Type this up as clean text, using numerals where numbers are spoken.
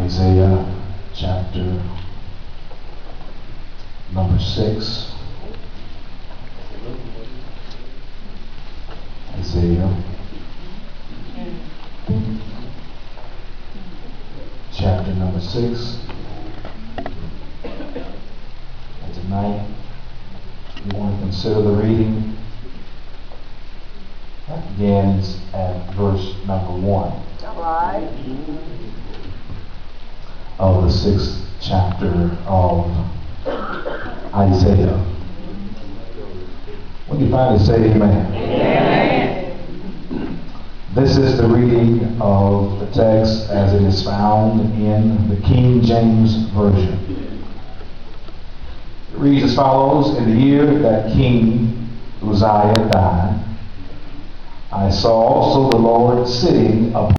Isaiah chapter number 6. Isaiah chapter number 6. And tonight we want to consider the reading that begins at verse number 1. All right. Of the 6th chapter of Isaiah. When you finally say amen. Amen. This is the reading of the text as it is found in the King James Version. It reads as follows: In the year that King Uzziah died, I saw also the Lord sitting upon